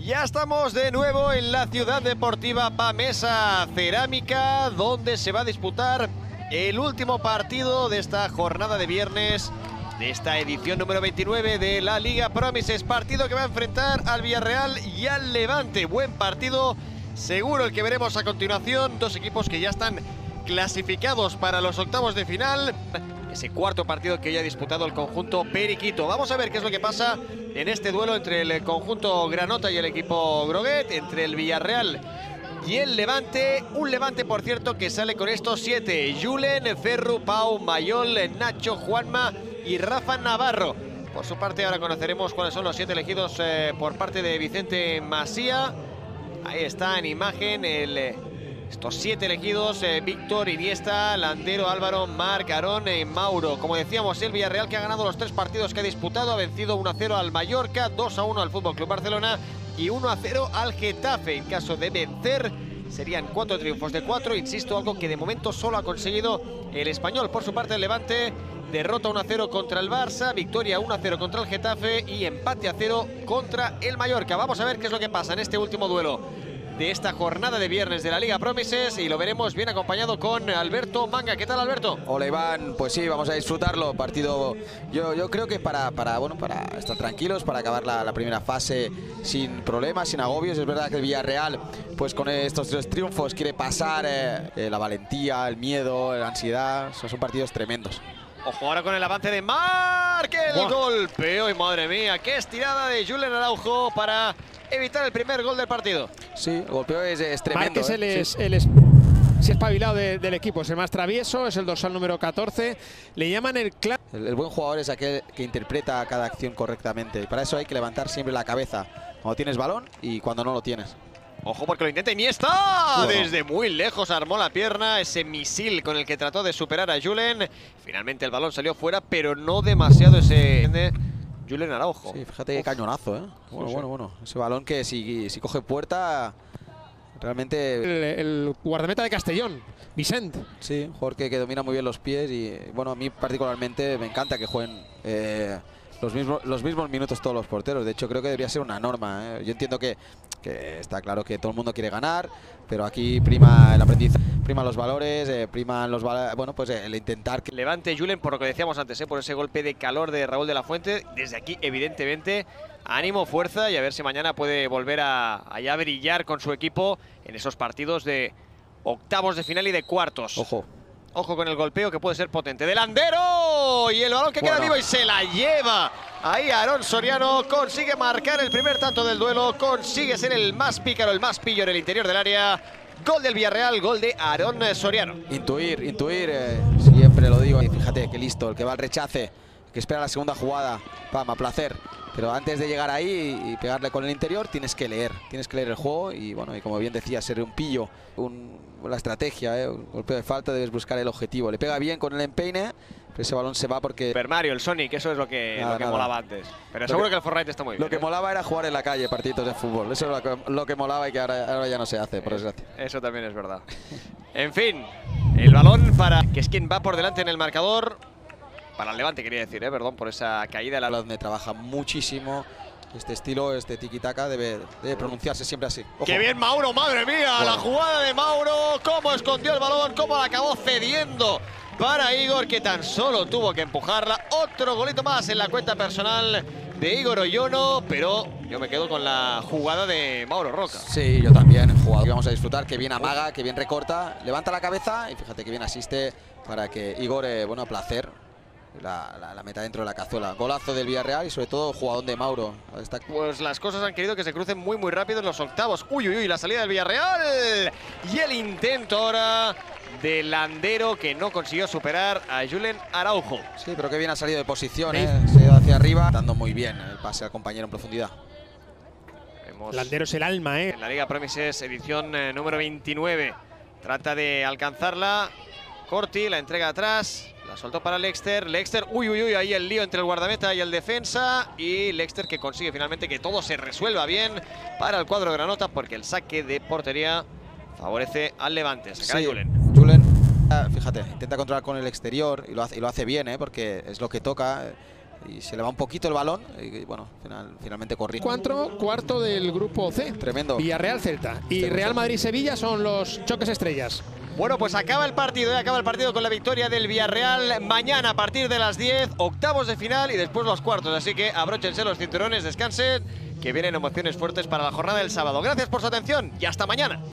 Ya estamos de nuevo en la ciudad deportiva Pamesa Cerámica, donde se va a disputar el último partido de esta jornada de viernes, de esta edición número 29 de la Liga Promises. Partido que va a enfrentar al Villarreal y al Levante. Buen partido, seguro el que veremos a continuación. Dos equipos que ya están clasificados para los octavos de final. Ese cuarto partido que ya ha disputado el conjunto periquito. Vamos a ver qué es lo que pasa en este duelo entre el conjunto granota y el equipo groguet, entre el Villarreal y el Levante. Un Levante, por cierto, que sale con estos 7: Julen, Ferru, Pau, Mayol, Nacho, Juanma y Rafa Navarro. Por su parte, ahora conoceremos cuáles son los 7 elegidos por parte de Vicente Masía. Ahí está en imagen estos 7 elegidos: Víctor, Iniesta, Landero, Álvaro, Marc, Aarón y Mauro. Como decíamos, el Villarreal, que ha ganado los 3 partidos que ha disputado, ha vencido 1-0 al Mallorca, 2-1 al FC Barcelona y 1-0 al Getafe. En caso de vencer, serían 4 triunfos de 4, insisto, algo que de momento solo ha conseguido el Español. Por su parte, el Levante, derrota 1-0 contra el Barça, victoria 1-0 contra el Getafe y empate a 0 contra el Mallorca. Vamos a ver qué es lo que pasa en este último duelo de esta jornada de viernes de la Liga Promises, y lo veremos bien acompañado con Alberto Manga. ¿Qué tal, Alberto? Hola, Iván. Pues sí, vamos a disfrutarlo. Partido, yo creo que para estar tranquilos, para acabar la primera fase sin problemas, sin agobios. Es verdad que el Villarreal, pues con estos 3 triunfos, quiere pasar la valentía, el miedo, la ansiedad. Son partidos tremendos. Ojo ahora con el avance de Marc, el golpeo, y madre mía, qué estirada de Julen Araujo para evitar el primer gol del partido. Sí, el golpeo es tremendo. Marc es el espabilado del equipo, es el más travieso, es el dorsal número 14. Le llaman el buen jugador es aquel que interpreta cada acción correctamente, y para eso hay que levantar siempre la cabeza cuando tienes balón y cuando no lo tienes. Ojo, porque lo intenta Iniesta. Desde muy lejos armó la pierna, ese misil con el que trató de superar a Julen. Finalmente el balón salió fuera, pero no demasiado ese Julen Araujo. Sí, fíjate qué cañonazo, ¿eh? Bueno. Ese balón que si coge puerta, realmente... El guardameta de Castellón, Vicente. Sí, un jugador que domina muy bien los pies y, bueno, a mí particularmente me encanta que jueguen los mismos minutos todos los porteros. De hecho, creo que debería ser una norma, ¿eh? Yo entiendo que está claro que todo el mundo quiere ganar, pero aquí prima el aprendizaje, prima los valores, priman los el intentar que... Levante Julen, por lo que decíamos antes, por ese golpe de calor de Raúl de la Fuente. Desde aquí, evidentemente, ánimo, fuerza, y a ver si mañana puede volver a brillar con su equipo en esos partidos de octavos de final y de cuartos. Ojo con el golpeo, que puede ser potente. ¡Delandero! Y el balón que queda vivo y se la lleva. Ahí Aarón Soriano consigue marcar el primer tanto del duelo. Consigue ser el más pícaro, el más pillo en el interior del área. Gol del Villarreal, gol de Aarón Soriano. Intuir, siempre lo digo. Y fíjate que listo, el que va al rechace, que espera la segunda jugada, a placer. Pero antes de llegar ahí y pegarle con el interior, tienes que leer el juego y, bueno, y como bien decía, ser un pillo, la estrategia, un golpe de falta, debes buscar el objetivo. Le pega bien con el empeine, pero ese balón se va porque... Super Mario, el Sonic, eso es lo que molaba antes. Pero seguro que el Fortnite está muy bien. Lo que molaba era jugar en la calle partidos de fútbol. Eso es lo que molaba y que ahora ya no se hace, por desgracia. Eso también es verdad. En fin, el balón para que es quien va por delante en el marcador. Para el Levante, quería decir, perdón por esa caída. Donde trabaja muchísimo este estilo, este tiki-taka, debe pronunciarse siempre así. Ojo. ¡Qué bien Mauro! ¡Madre mía! La jugada de Mauro, cómo escondió el balón, cómo la acabó cediendo para Igor, que tan solo tuvo que empujarla. Otro golito más en la cuenta personal de Igor Oyono, pero yo me quedo con la jugada de Mauro Roca. Sí, yo también, jugador que vamos a disfrutar, que bien amaga, que bien recorta, levanta la cabeza y fíjate que bien asiste para que Igor, a placer, la meta dentro de la cazuela. Golazo del Villarreal y sobre todo jugadón de Mauro. Pues las cosas han querido que se crucen muy rápido en los octavos. Uy, la salida del Villarreal y el intento ahora de Landero, que no consiguió superar a Julen Araujo. Sí, pero que bien ha salido de posición, se ha ido hacia arriba, dando muy bien el pase al compañero en profundidad. Landero es el alma, En la Liga Promises, edición número 29. Trata de alcanzarla. Corti, la entrega atrás. La soltó para Lexter. Ahí el lío entre el guardameta y el defensa. Y Lexter, que consigue finalmente que todo se resuelva bien para el cuadro granota, porque el saque de portería favorece al Levante. Sacará Julen, fíjate, intenta controlar con el exterior y lo hace bien, porque es lo que toca. y se le va un poquito el balón y bueno, finalmente corrió. Cuarto del grupo C. Tremendo. Villarreal-Celta y Real Madrid-Sevilla son los choques estrellas. Bueno, pues acaba el partido con la victoria del Villarreal. Mañana a partir de las 10, octavos de final y después los cuartos. Así que abróchense los cinturones, descansen, que vienen emociones fuertes para la jornada del sábado. Gracias por su atención y hasta mañana.